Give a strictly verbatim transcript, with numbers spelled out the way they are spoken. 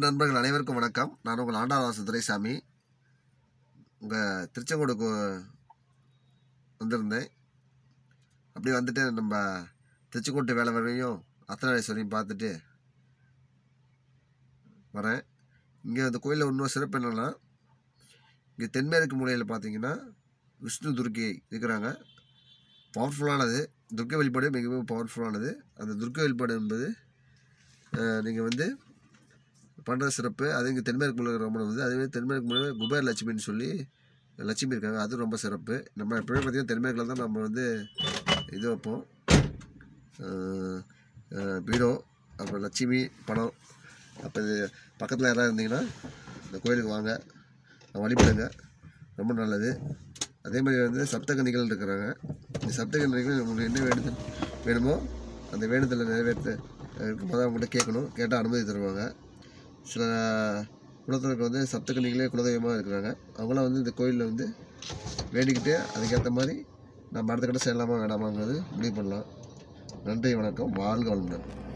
நண்பர்கள் அனைவருக்கும் வணக்கம். நான் உங்கள் ஆண்டாளவாசன் துரைசாமி. உங்கள் திருச்செங்கோடுக்கு வந்திருந்தேன். அப்படி வந்துட்டு நம்ம திருச்செங்கோட்டு வேலை வரையும் அர்த்தநாரீஸ்வரையும் பார்த்துட்டு வரேன். இங்கே அந்த கோயிலில் இன்னொரு சிறப்பு என்னென்னா, இங்கே தென்மேற்கு மூலையில் பார்த்தீங்கன்னா விஷ்ணு துர்க்கை இருக்கிறாங்க. பவர்ஃபுல்லானது துர்க்கை வழிபாடு மிகவும் பவர்ஃபுல்லானது. அந்த துர்க்கை வழிபாடு என்பது நீங்கள் வந்து பண்ணுற சிறப்பு. அது இங்கே தென்மேற்கு மூலையில் ரொம்ப வந்து அதேமாதிரி தென்மேற்கு மூலையில் குபேர லட்சுமின்னு சொல்லி லட்சுமி இருக்காங்க. அது ரொம்ப சிறப்பு. நம்ம எப்பவுமே பார்த்திங்கன்னா தென்மேற்கில் தான் நம்ம வந்து இது வைப்போம், பீரோ, அப்புறம் லட்சுமி பணம். அப்போ இது பக்கத்தில் யாராவது இருந்தீங்கன்னா இந்த கோயிலுக்கு வாங்க, வழிபடுங்க, ரொம்ப நல்லது. அதே மாதிரி வந்து சப்தகன்னிகள் இருக்கிறாங்க. இந்த சப்தகன்னிகள் உங்களுக்கு என்ன வேண்டுதல் வேணுமோ அந்த வேண்டுதலை நிறைவேற்ற இருக்கும்போது அவங்கள்ட்ட கேட்கணும். கேட்டால் அனுமதி தருவாங்க. சில குலத்திற்கு வந்து சப்தகன்னிகளே குலதெய்வமாக இருக்கிறாங்க. அவங்களாம் வந்து இந்த கோயிலில் வந்து வேண்டிக்கிட்டு அதுக்கேற்ற மாதிரி நம்ம அடுத்த கட்ட செய்யலாமா வேணாமாங்கிறது முடிவு பண்ணலாம். நன்றி, வணக்கம், வாழ்க வளமுடன்.